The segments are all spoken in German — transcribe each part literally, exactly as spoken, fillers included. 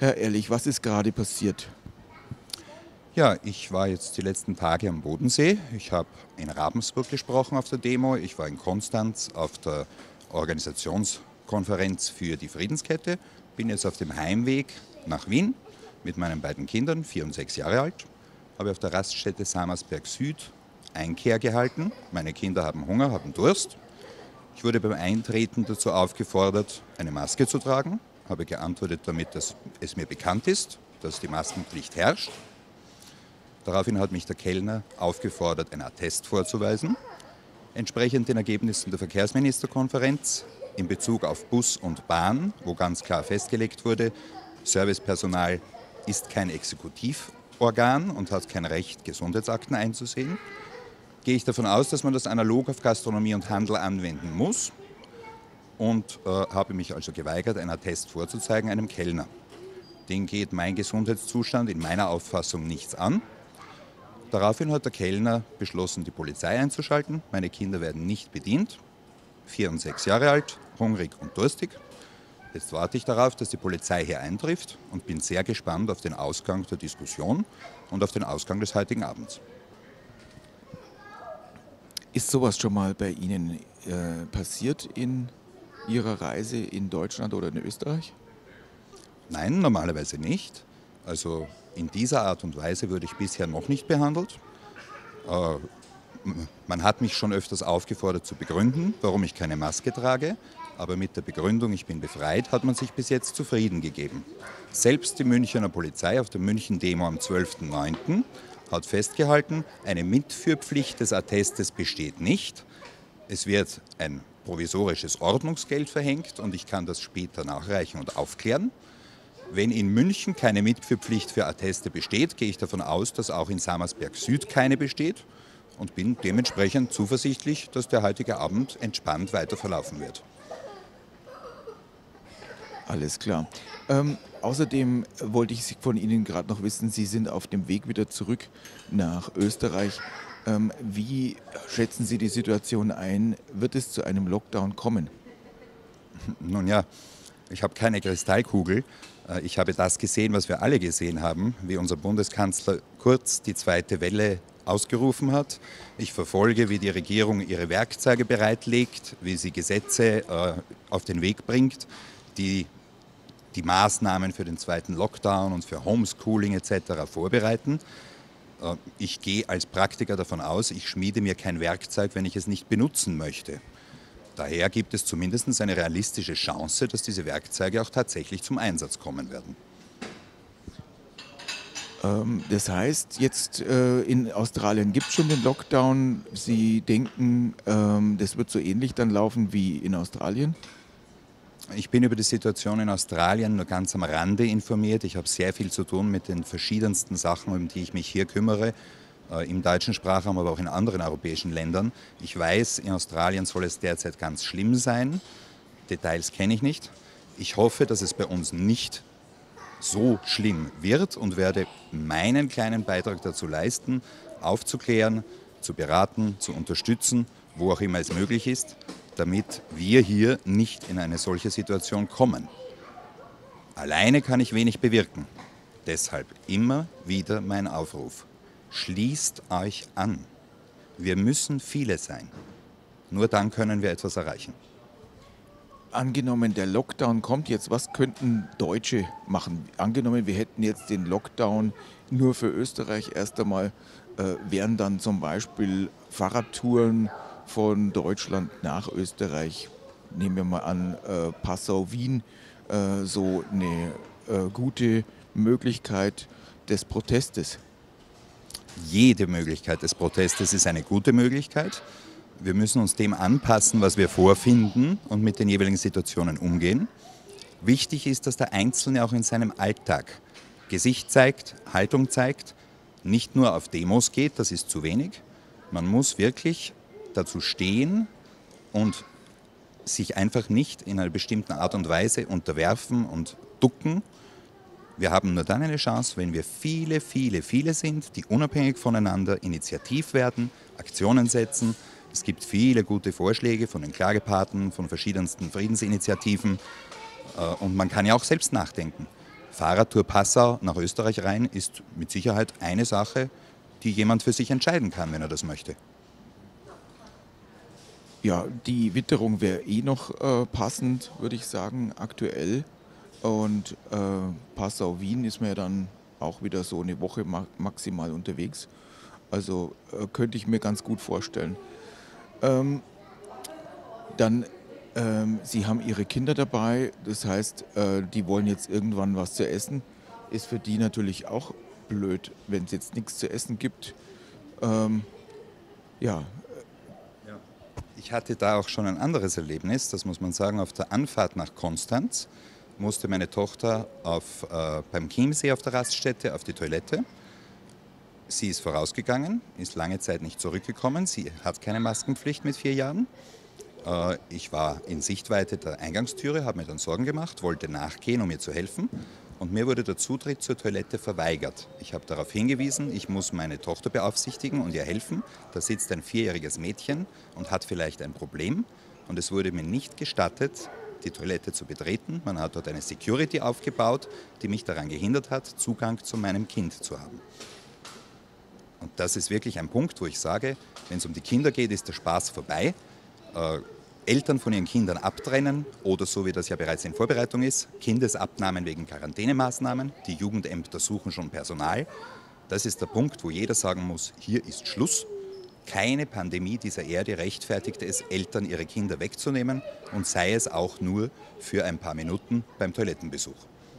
Herr Ehrlich, was ist gerade passiert? Ja, ich war jetzt die letzten Tage am Bodensee. Ich habe in Ravensburg gesprochen auf der Demo. Ich war in Konstanz auf der Organisationskonferenz für die Friedenskette. Bin jetzt auf dem Heimweg nach Wien mit meinen beiden Kindern, vier und sechs Jahre alt. Habe auf der Raststätte Samersberg Süd Einkehr gehalten. Meine Kinder haben Hunger, haben Durst. Ich wurde beim Eintreten dazu aufgefordert, eine Maske zu tragen. Habe geantwortet damit, dass es mir bekannt ist, dass die Maskenpflicht herrscht. Daraufhin hat mich der Kellner aufgefordert, einen Attest vorzuweisen. Entsprechend den Ergebnissen der Verkehrsministerkonferenz in Bezug auf Bus und Bahn, wo ganz klar festgelegt wurde, Servicepersonal ist kein Exekutivorgan und hat kein Recht, Gesundheitsakten einzusehen, gehe ich davon aus, dass man das analog auf Gastronomie und Handel anwenden muss und äh, habe mich also geweigert, einen Attest vorzuzeigen einem Kellner. Den geht mein Gesundheitszustand in meiner Auffassung nichts an. Daraufhin hat der Kellner beschlossen, die Polizei einzuschalten. Meine Kinder werden nicht bedient, vier und sechs Jahre alt, hungrig und durstig. Jetzt warte ich darauf, dass die Polizei hier eintrifft und bin sehr gespannt auf den Ausgang der Diskussion und auf den Ausgang des heutigen Abends. Ist sowas schon mal bei Ihnen äh, passiert in Ihrer Reise in Deutschland oder in Österreich? Nein, normalerweise nicht. Also in dieser Art und Weise wurde ich bisher noch nicht behandelt. Äh, man hat mich schon öfters aufgefordert zu begründen, warum ich keine Maske trage. Aber mit der Begründung, ich bin befreit, hat man sich bis jetzt zufrieden gegeben. Selbst die Münchener Polizei auf der München-Demo am zwölften neunten hat festgehalten, eine Mitführpflicht des Attestes besteht nicht. Es wird ein provisorisches Ordnungsgeld verhängt und ich kann das später nachreichen und aufklären. Wenn in München keine Mitführpflicht für Atteste besteht, gehe ich davon aus, dass auch in Samersberg Süd keine besteht und bin dementsprechend zuversichtlich, dass der heutige Abend entspannt weiter verlaufen wird. Alles klar. Ähm, außerdem wollte ich von Ihnen gerade noch wissen, Sie sind auf dem Weg wieder zurück nach Österreich. Ähm, wie schätzen Sie die Situation ein? Wird es zu einem Lockdown kommen? Nun ja, ich habe keine Kristallkugel. Ich habe das gesehen, was wir alle gesehen haben, wie unser Bundeskanzler Kurz die zweite Welle ausgerufen hat. Ich verfolge, wie die Regierung ihre Werkzeuge bereitlegt, wie sie Gesetze äh, auf den Weg bringt, die die Maßnahmen für den zweiten Lockdown und für Homeschooling et cetera vorbereiten. Äh, ich gehe als Praktiker davon aus, ich schmiede mir kein Werkzeug, wenn ich es nicht benutzen möchte. Daher gibt es zumindest eine realistische Chance, dass diese Werkzeuge auch tatsächlich zum Einsatz kommen werden. Ähm, das heißt, jetzt äh, in Australien gibt es schon den Lockdown. Sie denken, ähm, das wird so ähnlich dann laufen wie in Australien? Ich bin über die Situation in Australien nur ganz am Rande informiert. Ich habe sehr viel zu tun mit den verschiedensten Sachen, um die ich mich hier kümmere. Im deutschen Sprachraum, aber auch in anderen europäischen Ländern. Ich weiß, in Australien soll es derzeit ganz schlimm sein. Details kenne ich nicht. Ich hoffe, dass es bei uns nicht so schlimm wird und werde meinen kleinen Beitrag dazu leisten, aufzuklären, zu beraten, zu unterstützen, wo auch immer es möglich ist, damit wir hier nicht in eine solche Situation kommen. Alleine kann ich wenig bewirken. Deshalb immer wieder mein Aufruf. Schließt euch an. Wir müssen viele sein. Nur dann können wir etwas erreichen. Angenommen, der Lockdown kommt jetzt, was könnten Deutsche machen? Angenommen, wir hätten jetzt den Lockdown nur für Österreich erst einmal, äh, wären dann zum Beispiel Fahrradtouren von Deutschland nach Österreich, nehmen wir mal an, äh, Passau-Wien, äh, so eine äh, gute Möglichkeit des Protestes. Jede Möglichkeit des Protestes ist eine gute Möglichkeit. Wir müssen uns dem anpassen, was wir vorfinden und mit den jeweiligen Situationen umgehen. Wichtig ist, dass der Einzelne auch in seinem Alltag Gesicht zeigt, Haltung zeigt, nicht nur auf Demos geht, das ist zu wenig. Man muss wirklich dazu stehen und sich einfach nicht in einer bestimmten Art und Weise unterwerfen und ducken. Wir haben nur dann eine Chance, wenn wir viele, viele, viele sind, die unabhängig voneinander initiativ werden, Aktionen setzen. Es gibt viele gute Vorschläge von den Klagepaten, von verschiedensten Friedensinitiativen. Und man kann ja auch selbst nachdenken. Fahrradtour Passau nach Österreich rein ist mit Sicherheit eine Sache, die jemand für sich entscheiden kann, wenn er das möchte. Ja, die Witterung wäre eh noch äh, passend, würde ich sagen, aktuell. Und äh, Passau-Wien ist man ja dann auch wieder so eine Woche ma maximal unterwegs. Also äh, könnte ich mir ganz gut vorstellen. Ähm, dann, ähm, Sie haben Ihre Kinder dabei, das heißt, äh, die wollen jetzt irgendwann was zu essen. Ist für die natürlich auch blöd, wenn es jetzt nichts zu essen gibt. Ähm, ja, Ich hatte da auch schon ein anderes Erlebnis, das muss man sagen. Auf der Anfahrt nach Konstanz musste meine Tochter auf, äh, beim Chiemsee auf der Raststätte auf die Toilette. Sie ist vorausgegangen, ist lange Zeit nicht zurückgekommen. Sie hat keine Maskenpflicht mit vier Jahren. Äh, ich war in Sichtweite der Eingangstüre, habe mir dann Sorgen gemacht, wollte nachgehen, um ihr zu helfen. Und mir wurde der Zutritt zur Toilette verweigert. Ich habe darauf hingewiesen, ich muss meine Tochter beaufsichtigen und ihr helfen. Da sitzt ein vierjähriges Mädchen und hat vielleicht ein Problem. Und es wurde mir nicht gestattet, die Toilette zu betreten. Man hat dort eine Security aufgebaut, die mich daran gehindert hat, Zugang zu meinem Kind zu haben. Und das ist wirklich ein Punkt, wo ich sage, wenn es um die Kinder geht, ist der Spaß vorbei. Äh, Eltern von ihren Kindern abtrennen oder so wie das ja bereits in Vorbereitung ist, Kindesabnahmen wegen Quarantänemaßnahmen, die Jugendämter suchen schon Personal. Das ist der Punkt, wo jeder sagen muss, hier ist Schluss. Keine Pandemie dieser Erde rechtfertigt es, Eltern ihre Kinder wegzunehmen und sei es auch nur für ein paar Minuten beim Toilettenbesuch.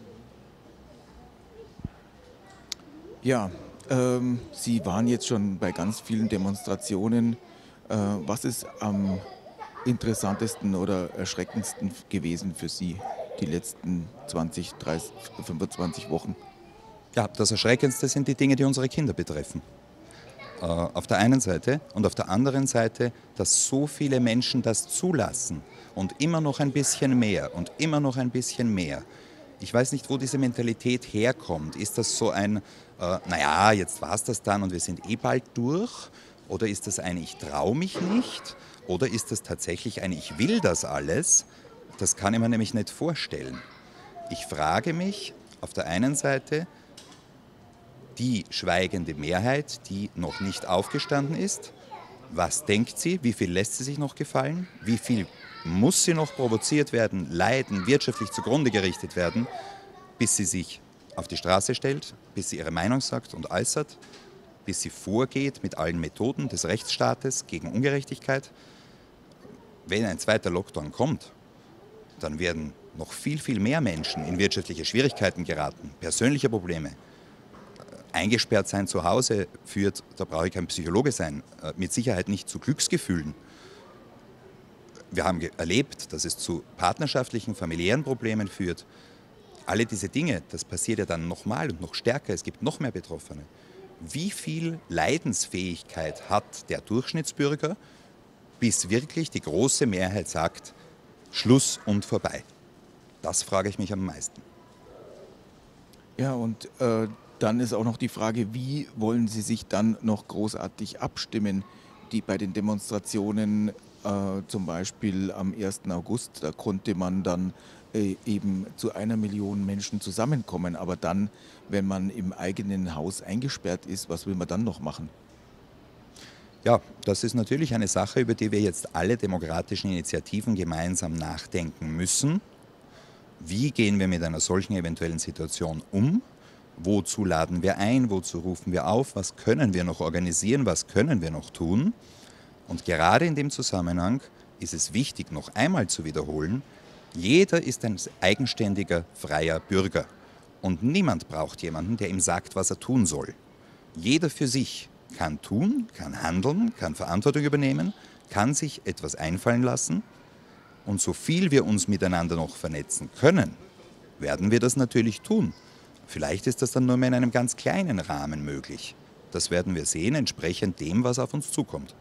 ja ähm, Sie waren jetzt schon bei ganz vielen Demonstrationen. Äh, was ist am interessantesten oder erschreckendsten gewesen für Sie die letzten zwanzig, dreißig, fünfundzwanzig Wochen? Ja, das Erschreckendste sind die Dinge, die unsere Kinder betreffen. Äh, auf der einen Seite und auf der anderen Seite, dass so viele Menschen das zulassen und immer noch ein bisschen mehr und immer noch ein bisschen mehr. Ich weiß nicht, wo diese Mentalität herkommt. Ist das so ein, äh, naja, jetzt war es das dann und wir sind eh bald durch? Oder ist das ein, ich traue mich nicht? Oder ist das tatsächlich ein, ich will das alles? Das kann ich mir nämlich nicht vorstellen. Ich frage mich auf der einen Seite, die schweigende Mehrheit, die noch nicht aufgestanden ist, was denkt sie, wie viel lässt sie sich noch gefallen, wie viel muss sie noch provoziert werden, leiden, wirtschaftlich zugrunde gerichtet werden, bis sie sich auf die Straße stellt, bis sie ihre Meinung sagt und äußert, bis sie vorgeht mit allen Methoden des Rechtsstaates gegen Ungerechtigkeit. Wenn ein zweiter Lockdown kommt, dann werden noch viel, viel mehr Menschen in wirtschaftliche Schwierigkeiten geraten, persönliche Probleme. Eingesperrt sein zu Hause führt, da brauche ich kein Psychologe sein, mit Sicherheit nicht zu Glücksgefühlen. Wir haben erlebt, dass es zu partnerschaftlichen, familiären Problemen führt. Alle diese Dinge, das passiert ja dann nochmal und noch stärker, es gibt noch mehr Betroffene. Wie viel Leidensfähigkeit hat der Durchschnittsbürger, bis wirklich die große Mehrheit sagt, Schluss und vorbei? Das frage ich mich am meisten. Ja, und äh, dann ist auch noch die Frage, wie wollen Sie sich dann noch großartig abstimmen, die bei den Demonstrationen, äh, zum Beispiel am ersten August, da konnte man dann äh, eben zu einer Million Menschen zusammenkommen, aber dann, wenn man im eigenen Haus eingesperrt ist, was will man dann noch machen? Ja, das ist natürlich eine Sache, über die wir jetzt alle demokratischen Initiativen gemeinsam nachdenken müssen. Wie gehen wir mit einer solchen eventuellen Situation um? Wozu laden wir ein? Wozu rufen wir auf? Was können wir noch organisieren? Was können wir noch tun? Und gerade in dem Zusammenhang ist es wichtig, noch einmal zu wiederholen, jeder ist ein eigenständiger, freier Bürger. Und niemand braucht jemanden, der ihm sagt, was er tun soll. Jeder für sich kann tun, kann handeln, kann Verantwortung übernehmen, kann sich etwas einfallen lassen. Und so viel wir uns miteinander noch vernetzen können, werden wir das natürlich tun. Vielleicht ist das dann nur mehr in einem ganz kleinen Rahmen möglich. Das werden wir sehen, entsprechend dem, was auf uns zukommt.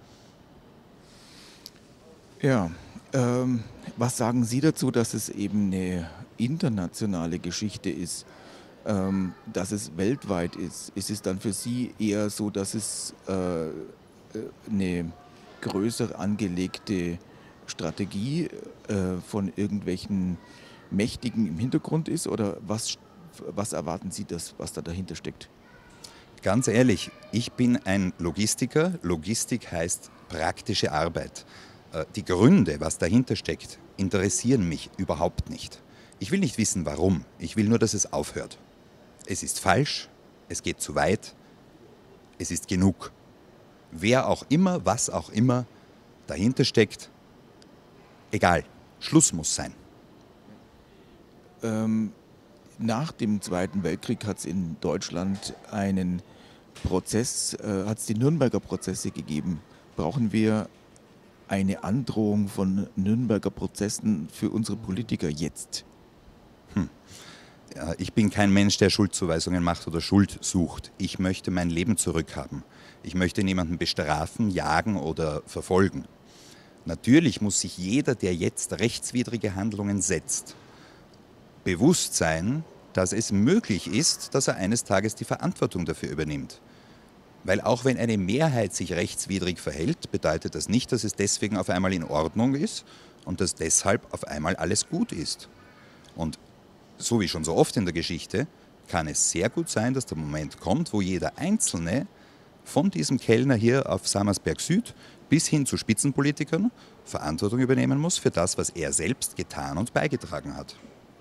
Ja, ähm, was sagen Sie dazu, dass es eben eine internationale Geschichte ist, ähm, dass es weltweit ist? Ist es dann für Sie eher so, dass es äh, eine größer angelegte Strategie äh, von irgendwelchen Mächtigen im Hintergrund ist? Oder was Was erwarten Sie, das, was da dahinter steckt? Ganz ehrlich, ich bin ein Logistiker. Logistik heißt praktische Arbeit. Die Gründe, was dahinter steckt, interessieren mich überhaupt nicht. Ich will nicht wissen, warum. Ich will nur, dass es aufhört. Es ist falsch, es geht zu weit, es ist genug. Wer auch immer, was auch immer dahinter steckt, egal, Schluss muss sein. Ähm, nach dem Zweiten Weltkrieg hat es in Deutschland einen Prozess, äh, hat es die Nürnberger Prozesse gegeben. Brauchen wir eine Androhung von Nürnberger Prozessen für unsere Politiker jetzt? Hm. Ja, ich bin kein Mensch, der Schuldzuweisungen macht oder Schuld sucht. Ich möchte mein Leben zurückhaben. Ich möchte niemanden bestrafen, jagen oder verfolgen. Natürlich muss sich jeder, der jetzt rechtswidrige Handlungen setzt, bewusst sein, dass es möglich ist, dass er eines Tages die Verantwortung dafür übernimmt. Weil auch wenn eine Mehrheit sich rechtswidrig verhält, bedeutet das nicht, dass es deswegen auf einmal in Ordnung ist und dass deshalb auf einmal alles gut ist. Und so wie schon so oft in der Geschichte, kann es sehr gut sein, dass der Moment kommt, wo jeder Einzelne von diesem Kellner hier auf Sammersberg Süd bis hin zu Spitzenpolitikern Verantwortung übernehmen muss für das, was er selbst getan und beigetragen hat.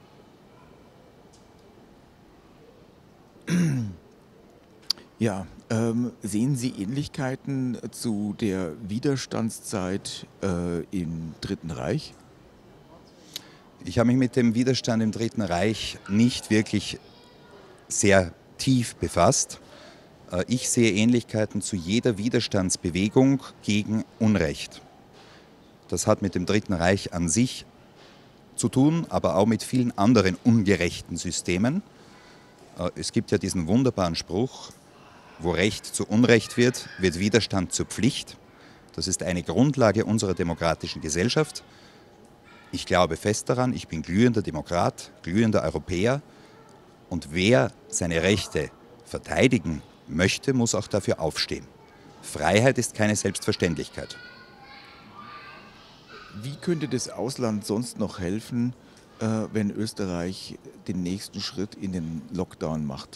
Ja, ähm, sehen Sie Ähnlichkeiten zu der Widerstandszeit äh, im Dritten Reich? Ich habe mich mit dem Widerstand im Dritten Reich nicht wirklich sehr tief befasst. Ich sehe Ähnlichkeiten zu jeder Widerstandsbewegung gegen Unrecht. Das hat mit dem Dritten Reich an sich zu tun, aber auch mit vielen anderen ungerechten Systemen. Es gibt ja diesen wunderbaren Spruch, wo Recht zu Unrecht wird, wird Widerstand zur Pflicht. Das ist eine Grundlage unserer demokratischen Gesellschaft. Ich glaube fest daran, ich bin glühender Demokrat, glühender Europäer. Und wer seine Rechte verteidigen möchte, muss auch dafür aufstehen. Freiheit ist keine Selbstverständlichkeit. Wie könnte das Ausland sonst noch helfen, äh, wenn Österreich den nächsten Schritt in den Lockdown macht?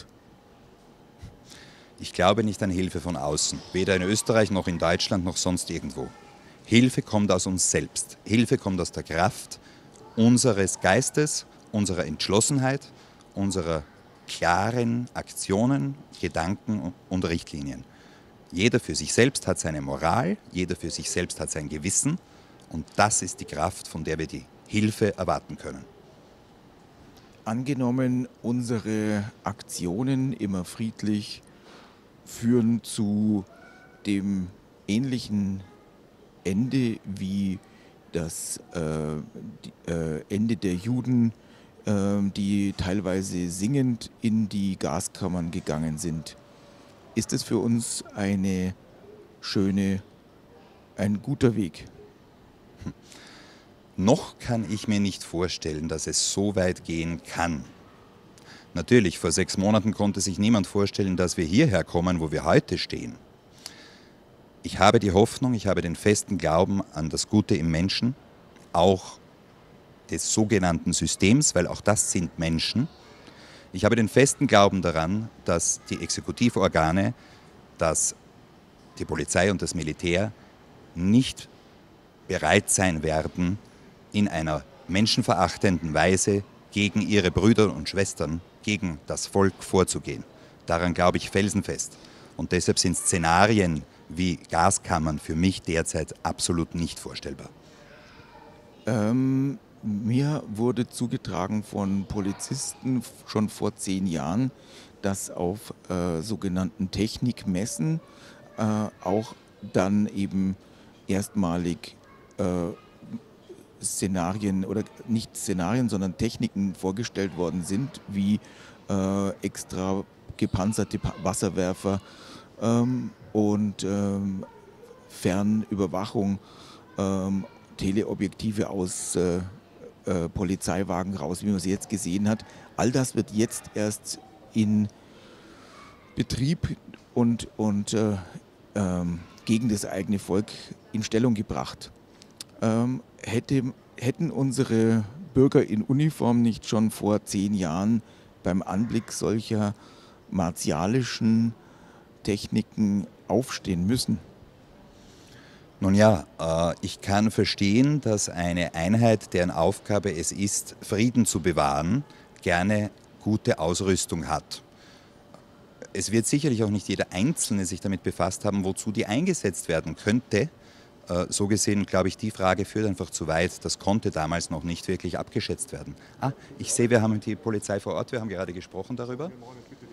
Ich glaube nicht an Hilfe von außen, weder in Österreich noch in Deutschland noch sonst irgendwo. Hilfe kommt aus uns selbst. Hilfe kommt aus der Kraft unseres Geistes, unserer Entschlossenheit, unserer klaren Aktionen, Gedanken und Richtlinien. Jeder für sich selbst hat seine Moral, jeder für sich selbst hat sein Gewissen und das ist die Kraft, von der wir die Hilfe erwarten können. Angenommen, unsere Aktionen immer friedlich führen zu dem ähnlichen Ende wie das äh, die, äh, Ende der Juden, äh, die teilweise singend in die Gaskammern gegangen sind. Ist es für uns eine schöne, ein guter Weg? Hm. Noch kann ich mir nicht vorstellen, dass es so weit gehen kann. Natürlich, vor sechs Monaten konnte sich niemand vorstellen, dass wir hierher kommen, wo wir heute stehen. Ich habe die Hoffnung, ich habe den festen Glauben an das Gute im Menschen, auch des sogenannten Systems, weil auch das sind Menschen. Ich habe den festen Glauben daran, dass die Exekutivorgane, dass die Polizei und das Militär nicht bereit sein werden, in einer menschenverachtenden Weise gegen ihre Brüder und Schwestern, gegen das Volk vorzugehen. Daran glaube ich felsenfest. Und deshalb sind Szenarien wie Gaskammern für mich derzeit absolut nicht vorstellbar. Ähm, mir wurde zugetragen von Polizisten schon vor zehn Jahren, dass auf äh, sogenannten Technikmessen äh, auch dann eben erstmalig äh, Szenarien oder nicht Szenarien, sondern Techniken vorgestellt worden sind, wie äh, extra gepanzerte Wasserwerfer ähm, und ähm, Fernüberwachung, ähm, Teleobjektive aus äh, äh, Polizeiwagen raus, wie man sie jetzt gesehen hat. All das wird jetzt erst in Betrieb und, und äh, ähm, gegen das eigene Volk in Stellung gebracht. Ähm, hätte, hätten unsere Bürger in Uniform nicht schon vor zehn Jahren beim Anblick solcher martialischen Techniken aufstehen müssen? Nun ja, äh, ich kann verstehen, dass eine Einheit, deren Aufgabe es ist, Frieden zu bewahren, gerne gute Ausrüstung hat. Es wird sicherlich auch nicht jeder Einzelne sich damit befasst haben, wozu die eingesetzt werden könnte. Äh, so gesehen, glaube ich, die Frage führt einfach zu weit. Das konnte damals noch nicht wirklich abgeschätzt werden. Ah, ich sehe, wir haben die Polizei vor Ort, wir haben gerade gesprochen darüber.